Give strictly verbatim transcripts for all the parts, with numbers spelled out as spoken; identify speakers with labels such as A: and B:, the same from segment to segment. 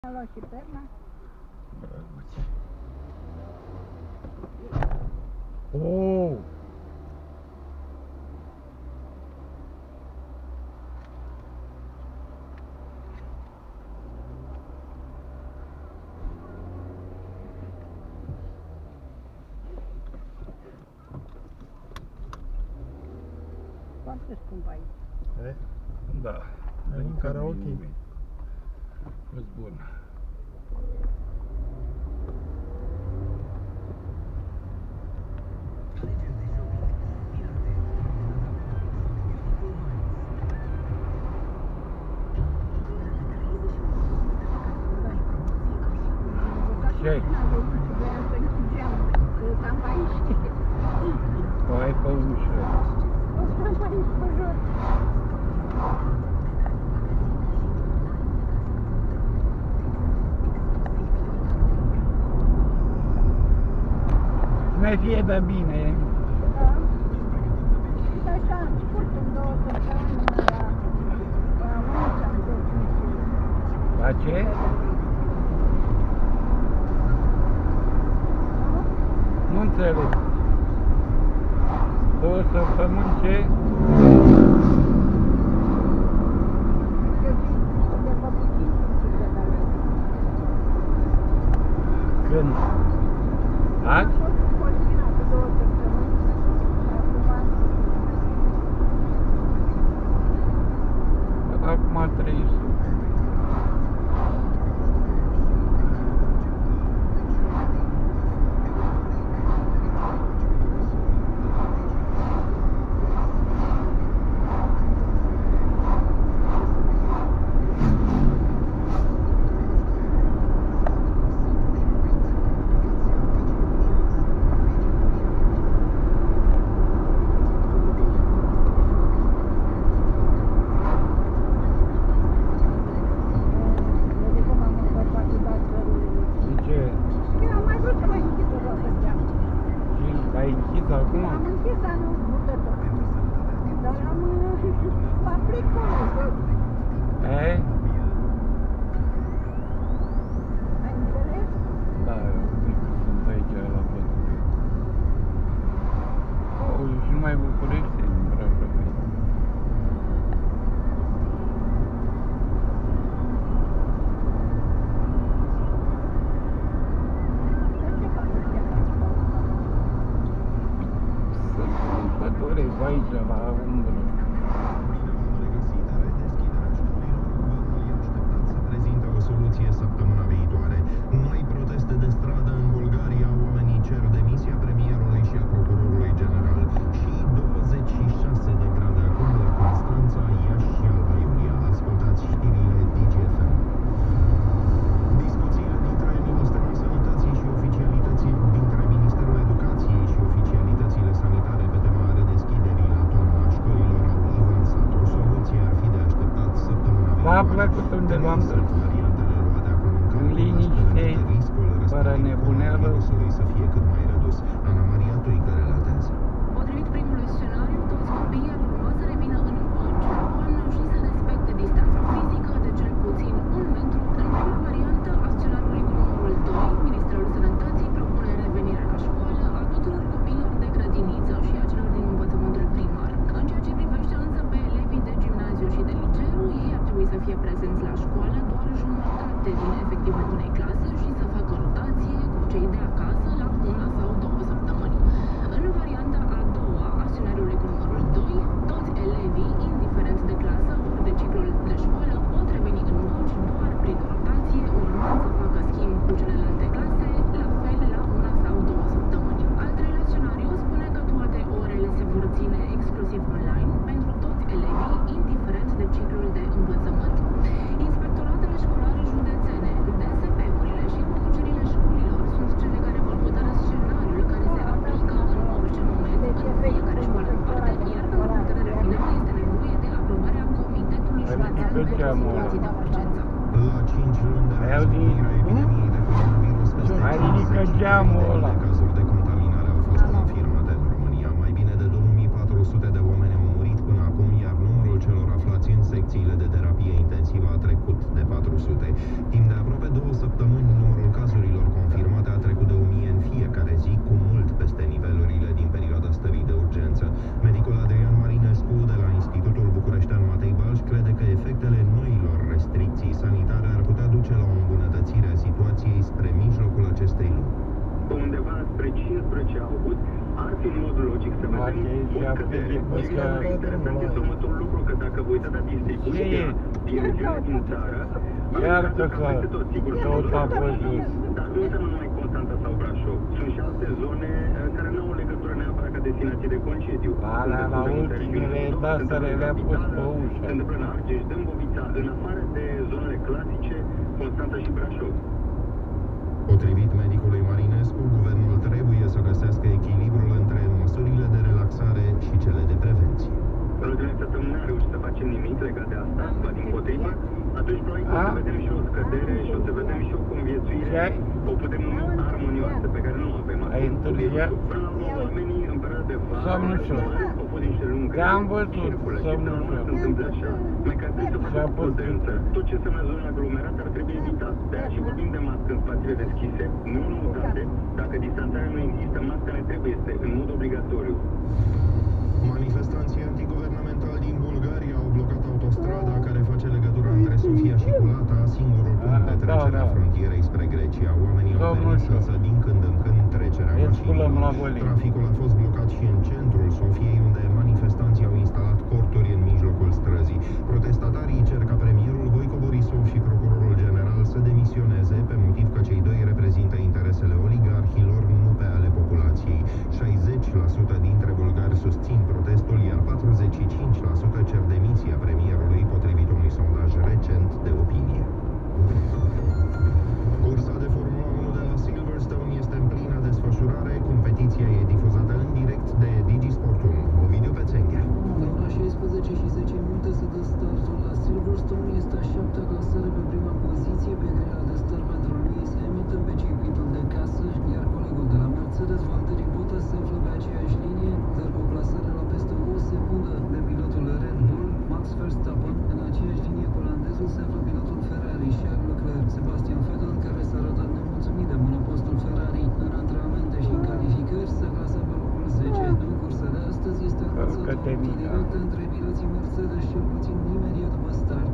A: A luat și perna.
B: Drăguț. Oh!
A: Foarte scump aici.
B: E? Da. În karaoke. Fost bun. Ce-ai?
A: Vreau să închideam, că stăm pe aici.
B: O ai pe ușă.
A: O stăm pe aici, pe jos.
B: Mai fie de bine.
A: Da. Și așa am scurt în două săptămâni la la unica am dus.
B: La ce? Nu înțeleg. Două săptămâni ce? Când? Azi? Acum trei sute. Ai închis acum?
A: Am închis anul mutător. Dar am papricul.
B: E?
A: Ai înțeles?
B: Da, eu cred că sunt aici la pădure. Auzi, și numai București e în Brașov. Pădure, aici, la umbră.
C: Prezintă o soluție săptămâna viitoare. Noi proteste de stradă în Bulgaria, oamenii cer demisia premierului și a procurorului general. Și douăzeci și șase de grade acum la Constanța, Iași și Alba Iulia. Ascultați știrile D G F M. Discuțiile dintre Ministerul Sănătății și oficialității dintre Ministerul Educației și oficialitățile sanitare pe tema redeschiderii la toamna școlilor au avansat. O soluție ar fi de așteptat săptămâna viitoare.
B: V-a plăcut unde v-am dus? În liniște, fără nebuneală.
C: Să fie cât mai redus. Ana Maria Tuică relatează.
D: Potrivit primului scenariu, toți copiii ar urma să revină în încoace la toamnă și să respecte distanța fizică de cel puțin un metru. În prima variantă a scenariului cu numărul doi, Ministerul Sănătății propune revenirea la școală a tuturor copiilor de grădiniță și a celor din învățământul primar. În ceea ce privește însă pe elevii de gimnaziu și de liceu, ei ar trebui să fie prezenți la școală doar jumătate din efectivul unei clase și să facă rotație cu cei de acasă la una sau două săptămâni. În varianta a doua a scenariului cu numărul doi, toți elevii, indiferent de clasă ori de ciclul de școală, pot reveni în bloci doar prin rotație, urmând să facă schimb cu celelalte clase, la fel la una sau două săptămâni. Al treilea scenariu spune că toate orele se vor ține exclusiv online pentru toți elevii, indiferent de ciclul de învățământ. Inspectoratele școlare județene, D S P-urile și conducerile școlilor sunt cele care vor hotărî scenariul care se aplică în orice moment în fiecare școală în parte, iar pentru hotărârea finală este nevoie de aprobarea Comitetului Județean pentru Situații de Urgență.
C: La cinci luni de răspândirea epidemiei de coronavirus, peste
B: Mai ridică geamul ăla.
C: cazuri de contaminare au fost confirmate în România. Mai bine de două mii patru sute de oameni au murit până acum, iar numărul celor aflați în secțiile de terapie intensivă a trecut de patru sute. Timp de aproape cincisprezece august, ar fi în mod logic să vedem o scădere. Și interesant este următorul lucru, că dacă vă uitați la distribuția direcțiunea din țară,
E: Iar că tot, tot a văzut.
C: dar nu înseamnă numai Constanța sau Brașov. Sunt și alte zone care nu au legătură neapărat ca destinație de concediu.
E: Alea la ultimele dasăre le-a pus pe ușă.
C: Se întâmplă în Argeș, Dâmbovița, în afară de zonele clasice, Constanța și Brașov. Potrivit medicului Marinescu, guvernul trebuie să găsească echilibrul între măsurile de relaxare și cele de prevenție. În ultimele săptămâni n-a reușit să facem nimic legat de asta, ba dimpotrivă, atunci probabil că o să vedem și o scădere și o să vedem și o conviețuire, o putem numi armonioasă, pe care nu o avem acum.
E: Ai întârziat?
C: Până la urmă, oamenii în perioada de vară,
E: Somnușor.
C: au fost niște lungă.
E: Te-am văzut, somnușor.
C: Se întâmplă așa. Mai că trebuie să facem prudență. Tot ce înseamnă zone aglomerate ar trebui evitat. De-aia și vorbim de mască în spațiile deschise, nu în noutate. Dacă distanțarea nu există, masca ne trebuie, este în mod obligatoriu. Manifestanții antiguvernamentali din Bulgaria au blocat autostrada care face legătura între Sofia și Culata, singurul punct de trecere a frontierei spre Grecia. Oamenii au permis însă din când în când trecerea mașinilor. Traficul a fost blocat și în centrul Sofiei, unde manifestanții au instalat corturi în mijlocul străzii. Protestatarii cer ca premierul Voico Borisov și procurorul general să demisioneze, pe motiv că cei doi reprezintă interesele oligarhilor, nu pe ale populației. șaizeci la sută dintre bulgari susțin protestul, iar patruzeci și cinci la sută cer demisia premierului, potrivit unui sondaj recent de opinie. Cursa de Formula unu de la Silverstone este în plină desfășurare. Competiția e difuzată în direct de Digisport unu. Ovidiu Pețenghea.
F: La ora șaisprezece și zece minute se dă startul la Silverstone. Este a șaptea clasare pe prima poziție, pe grila de start pentru Lewis Hamilton pe circuitul de casă, iar colegul de la Mercedes, Valtteri Bottas, se află pe aceeași linie, dar cu o clasare la peste o secundă de pilotul Red Bull, Max Verstappen. În aceeași linie cu olandezul se află pilotul Ferrari, Charles Leclerc. Sebastian Vettel, care s-a arătat nemulțumit de monopostul Ferrari în antrenamente și în calificări, s-a clasat pe locul zece. În cursa de astăzi este anunțată o luptă directă între piloții Mercedes, cel puțin imediat după start.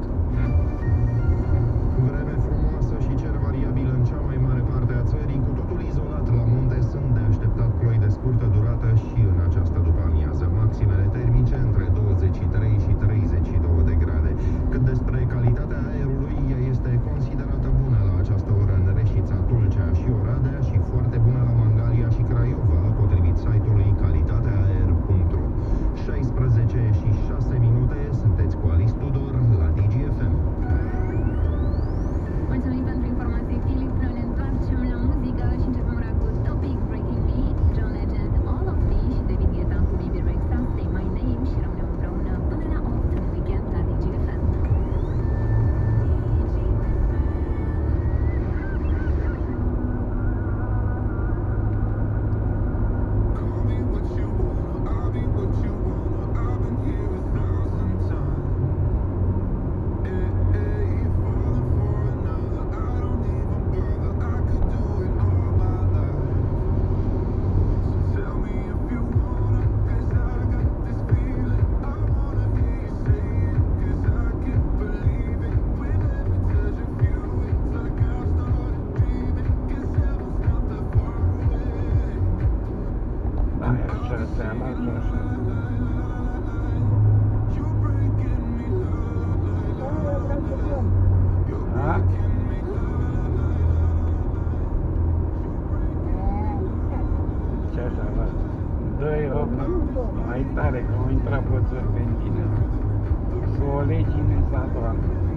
C: Vreme frumoasă și cer variabil în cea mai mare parte a țării, cu totul izolat la munte sunt de așteptat ploi de scurtă durată și în această după-amiază. Maximele termice între douăzeci și trei și treizeci și două de grade. Cât despre calitatea aerului, ea este considerată bună la această oră în Reșița, Tulcea și Oradea și foarte bună la Mangalia și Craiova, potrivit site-ului calitateaaer punct ro. șaisprezece și șase minute, sunteți cu Alice Tudor la Digi F M.
G: Mulțumim pentru informații, Filip. Noi ne întoarcem la muzică și începem ora cu Topic, Breaking Me, John Legend, All of Me și David Guetta cu Bibi Rexha, Say My Name și rămânem împreună până la opt în weekend la Digi F M.
E: Mai tare, că au intrat pe serpentină. Colegii ne s-a doamnă.